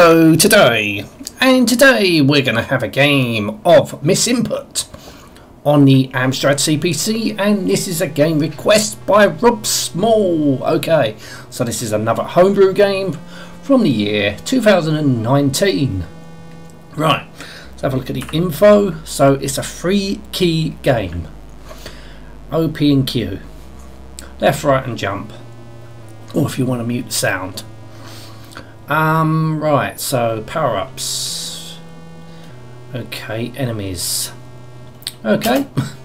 Hello today, and today we're going to have a game of Miss Input on the Amstrad CPC, and this is a game request by Rob Small. Okay, so this is another Home Brew game from the year 2019. Right, let's have a look at the info. So it's a 3-key game. O, P and Q. Left, right and jump. Or if you want to mute the sound. Right, so power-ups. Okay, enemies. Okay.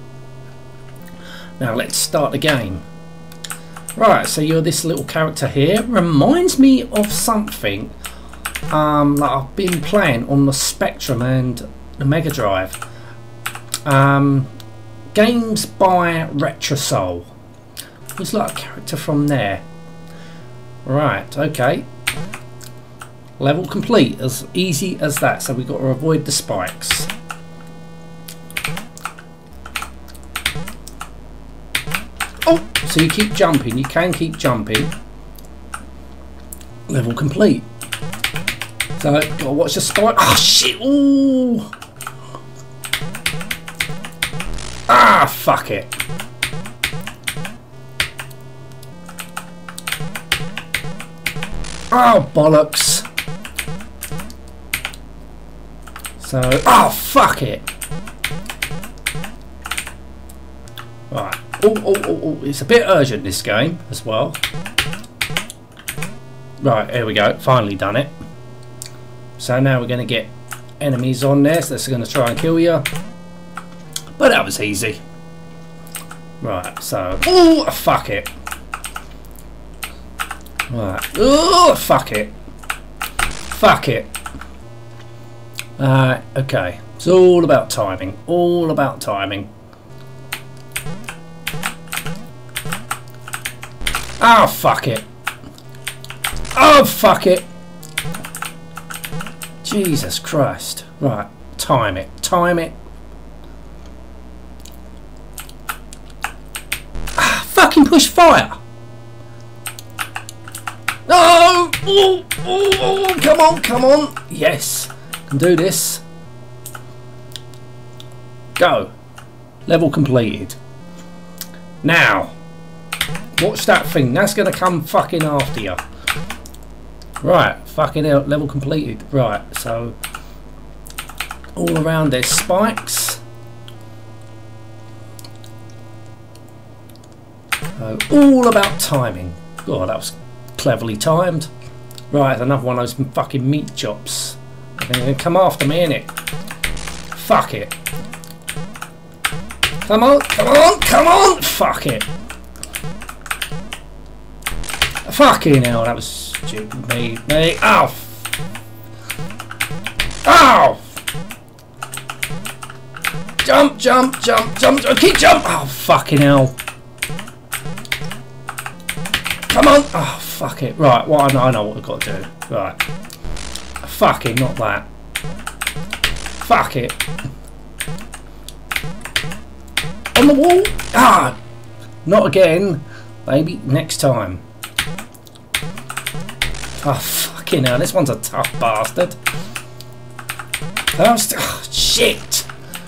Now let's start the game. Right, so you're this little character here. Reminds me of something that I've been playing on the Spectrum and the Mega Drive. Games by Retrosol. Looks like a character from there. Right, okay. Level complete, as easy as that. So we've got to avoid the spikes. Oh, so you keep jumping. You can keep jumping. Level complete. So gotta watch the spike. Oh shit! Ooh! Ah, fuck it. Oh bollocks. So, oh fuck it. Right. Oh, it's a bit urgent, this game as well. Right, here we go. Finally done it. So now we're going to get enemies on there. So that's going to try and kill you. But that was easy. Right, so, oh fuck it. Right. Oh fuck it. Fuck it. Okay. It's all about timing. All about timing. Oh fuck it. Oh fuck it. Jesus Christ. Right. Time it. Time it. Ah, fucking push fire. No! Oh, come on, come on. Yes. Can do this. Go. Level completed. Now, watch that thing. That's going to come fucking after you. Right. Fucking hell. Level completed. Right. So, all around there's spikes. All about timing. God, that was cleverly timed. Right, another one of those fucking meat chops. They're going to come after me, innit? Fuck it. Come on, come on, come on! Fuck it. Fucking hell, that was stupid. Me. Ow! Ow! Jump, jump, jump, jump, jump. Keep jump! Oh, fucking hell. Come on! Oh, fuck it. Right, well, I know what we've got to do. Right. Fucking not that. Fuck it. On the wall? Ah! Not again. Maybe next time. Oh, fucking hell. This one's a tough bastard. Oh, shit!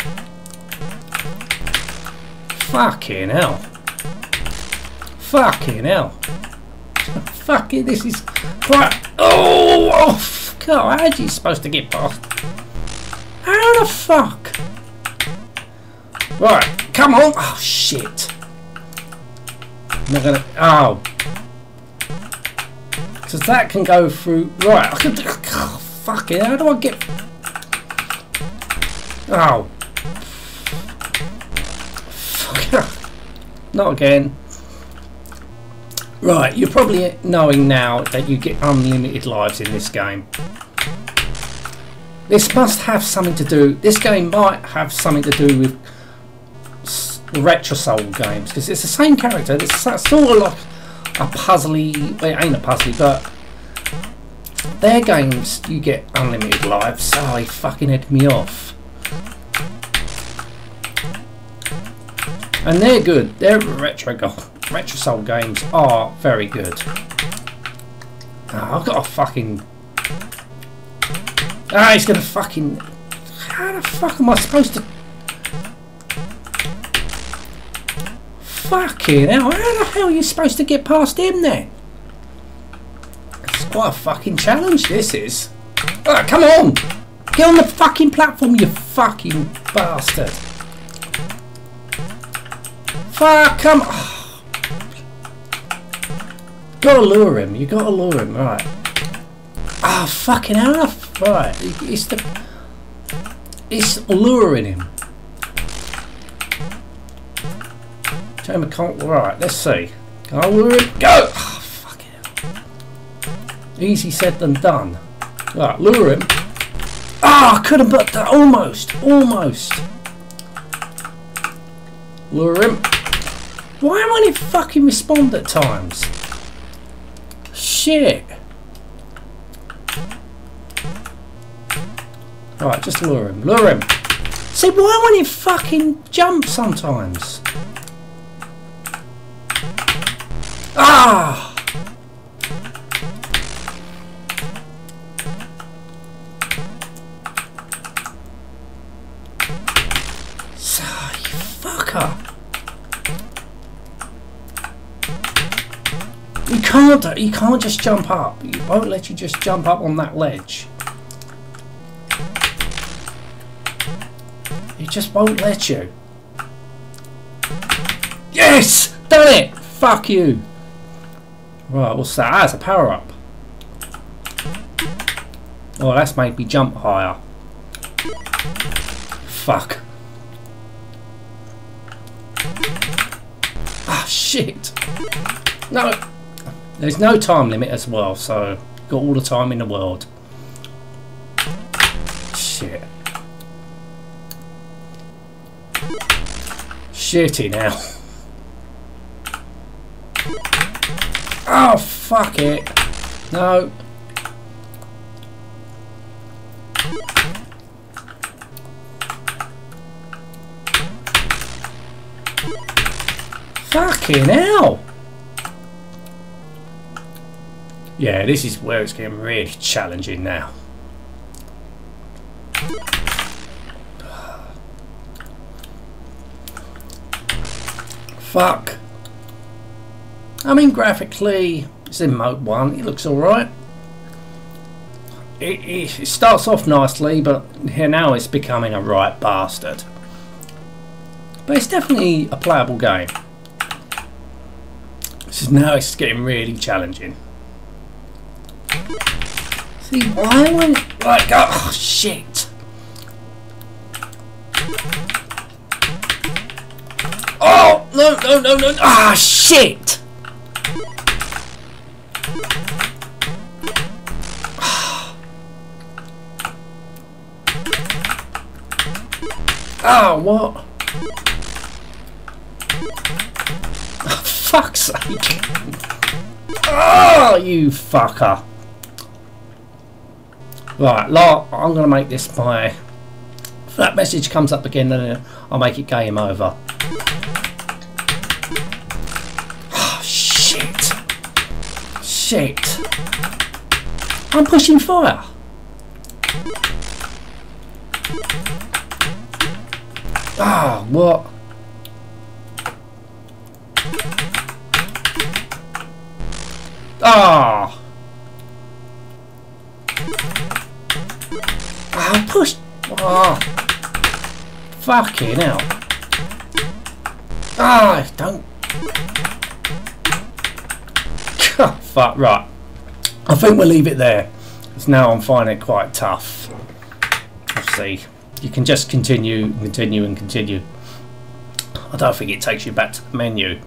Fucking hell. Fucking hell. Fucking, this is quite. Oh, God, how are you supposed to get past? How the fuck? Right, come on. Oh, shit. I'm not gonna. Oh. Because that can go through. Right, I can. Oh, fucking, how do I get. Oh. Fuck. Not again. Right, you're probably knowing now that you get unlimited lives in this game. This must have something to do. This game might have something to do with Retrosol games, because it's the same character. It's sort of like a puzzly. Well, it ain't a puzzly, but their games you get unlimited lives. Oh, he fucking headed me off. And they're good. They're Retrosol games are very good. Oh, I've got a fucking Ah, he's gonna fucking... How the fuck am I supposed to... Fucking hell, how the hell are you supposed to get past him then? It's quite a fucking challenge, this is. Ah, come on! Get on the fucking platform, you fucking bastard. Fuck, come on. Oh. Gotta lure him, you gotta lure him, right. Ah, oh, fucking hell, right. It's luring him. Right, let's see. Can I lure him? Go! Oh, fucking hell. Easy said than done. Right, lure him. Ah, oh, I couldn't, but almost. Lure him. Why won't it fucking respond at times? Shit. Right, just lure him. Lure him. See, why won't it fucking jump sometimes? Ah! So, you fucker. You can't just jump up. It won't let you just jump up on that ledge. It just won't let you. Yes! Done it! Fuck you! Right, what's that? Ah, it's a power up. Oh, that's made me jump higher. Fuck. Ah, shit. No. There's no time limit as well, so got all the time in the world. Shit. Shitty now. Oh, fuck it. No. Fucking hell. Yeah, this is where it's getting really challenging now. Fuck. I mean, graphically, it's in mode 1, it looks alright. It starts off nicely, but here now it's becoming a right bastard. But it's definitely a playable game. Now it's getting really challenging. See, why won't it like go? Oh shit! Oh no! Ah shit! Oh what? Oh, fuck's sake! Oh you fucker! Right, I'm going to make this my... If that message comes up again, then I'll make it game over. Oh, shit. Shit. I'm pushing fire. Ah, oh, what? Ah. Oh. I pushed. Oh, fucking hell! Ah, don't. Fuck. Right. I think we'll leave it there. Because now I'm finding it quite tough. Let's see. You can just continue. I don't think it takes you back to the menu.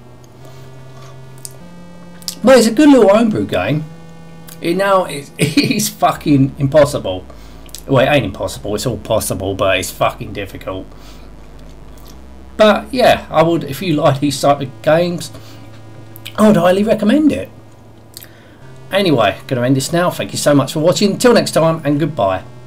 But it's a good little homebrew game. It is fucking impossible. Well, it ain't impossible, it's all possible, but it's fucking difficult. But yeah, I would, if you like these type of games, I would highly recommend it. Anyway, going to end this now. Thank you so much for watching. Until next time, and goodbye.